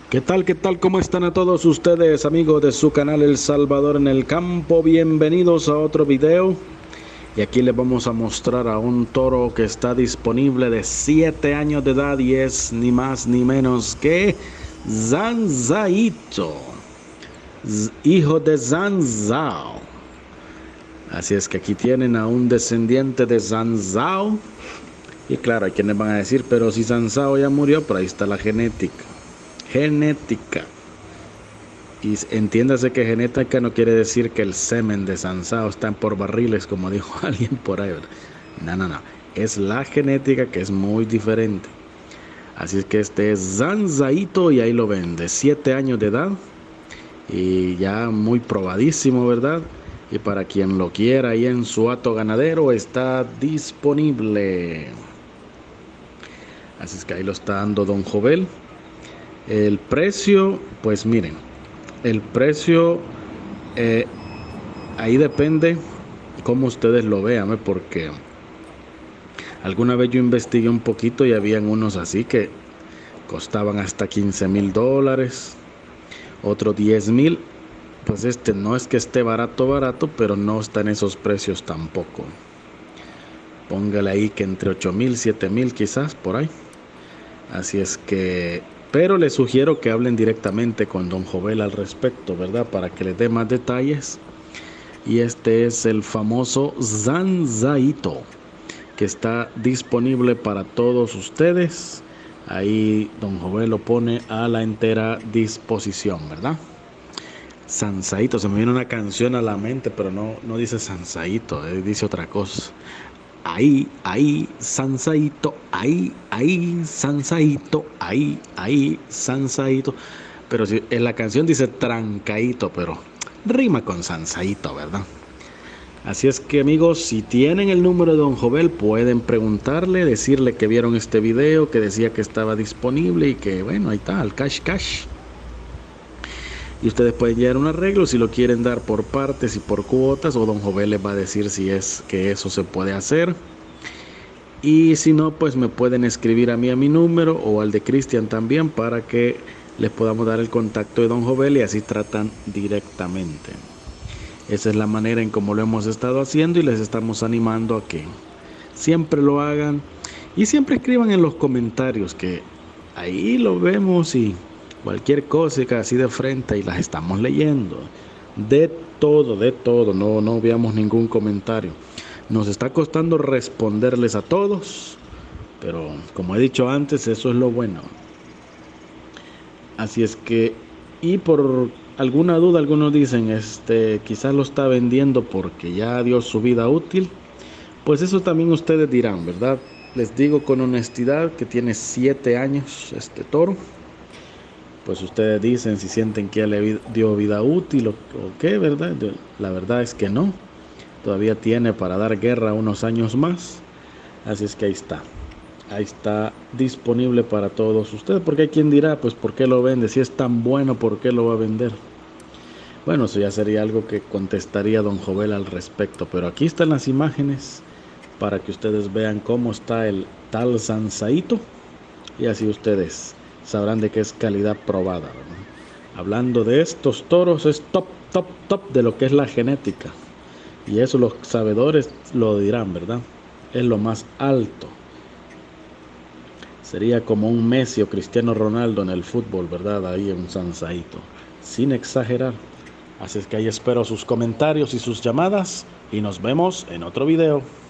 ¿Qué tal? ¿Qué tal? ¿Cómo están a todos ustedes, amigos de su canal El Salvador en el Campo? Bienvenidos a otro video. Y aquí les vamos a mostrar a un toro que está disponible de 7 años de edad y es ni más ni menos que Zanzaito, hijo de Zanzao. Así es que aquí tienen a un descendiente de Zanzao. Y claro, hay quienes van a decir, pero si Zanzao ya murió, pero ahí está la genética. Y entiéndase que genética no quiere decir que el semen de Zanzao está por barriles, como dijo alguien por ahí, ¿verdad? No. Es la genética, que es muy diferente. Así es que este es Zanzaito y ahí lo ven, de 7 años de edad. Y ya muy probadísimo, ¿verdad? Y para quien lo quiera ahí en su hato ganadero está disponible. Así es que ahí lo está dando Don Jovel. El precio, pues miren, el precio ahí depende cómo ustedes lo vean, porque alguna vez yo investigué un poquito y habían unos así que costaban hasta $15,000, otros 10,000. Pues este no es que esté barato, pero no está en esos precios tampoco. Póngale ahí que entre 8,000, 7,000 quizás por ahí. Así es que, pero les sugiero que hablen directamente con Don Jovel al respecto, ¿verdad? Para que les dé más detalles. Y este es el famoso Zanzaito, que está disponible para todos ustedes. Ahí Don Jovel lo pone a la entera disposición, ¿verdad? Zanzaito, se me viene una canción a la mente, pero no dice Zanzaito, dice otra cosa. Ahí, Zanzaito, ahí, Zanzaito, ahí, Zanzaito. Pero si en la canción dice Trancaito, pero rima con Zanzaito, ¿verdad? Así es que, amigos, si tienen el número de Don Jovel, pueden preguntarle, decirle que vieron este video, que decía que estaba disponible y que, bueno, ahí está, al cash. Y ustedes pueden llegar a un arreglo si lo quieren dar por partes y por cuotas, o Don Jovel les va a decir si es que eso se puede hacer. Y si no, pues me pueden escribir a mí a mi número o al de Cristian también, para que les podamos dar el contacto de Don Jovel y así tratan directamente. Esa es la manera en cómo lo hemos estado haciendo y les estamos animando a que siempre lo hagan y siempre escriban en los comentarios, que ahí lo vemos y cualquier cosa así de frente y las estamos leyendo. De todo, no veamos ningún comentario. Nos está costando responderles a todos, pero como he dicho antes, eso es lo bueno. Así es que, y por alguna duda, algunos dicen, quizás lo está vendiendo porque ya dio su vida útil. Pues eso también ustedes dirán, ¿verdad? Les digo con honestidad que tiene 7 años este toro. Pues ustedes dicen si sienten que ya le dio vida útil o qué, ¿verdad? La verdad es que no. Todavía tiene para dar guerra unos años más. Así es que ahí está. Ahí está disponible para todos ustedes. Porque hay quien dirá, pues ¿por qué lo vende? Si es tan bueno, ¿por qué lo va a vender? Bueno, eso ya sería algo que contestaría Don Jovel al respecto. Pero aquí están las imágenes para que ustedes vean cómo está el tal Zanzaito. Y así ustedes sabrán de qué es calidad probada, ¿verdad? Hablando de estos toros, es top de lo que es la genética. Y eso los sabedores lo dirán, ¿verdad? Es lo más alto. Sería como un Messi o Cristiano Ronaldo en el fútbol, ¿verdad? Ahí en un Zanzaito, sin exagerar. Así es que ahí espero sus comentarios y sus llamadas y nos vemos en otro video.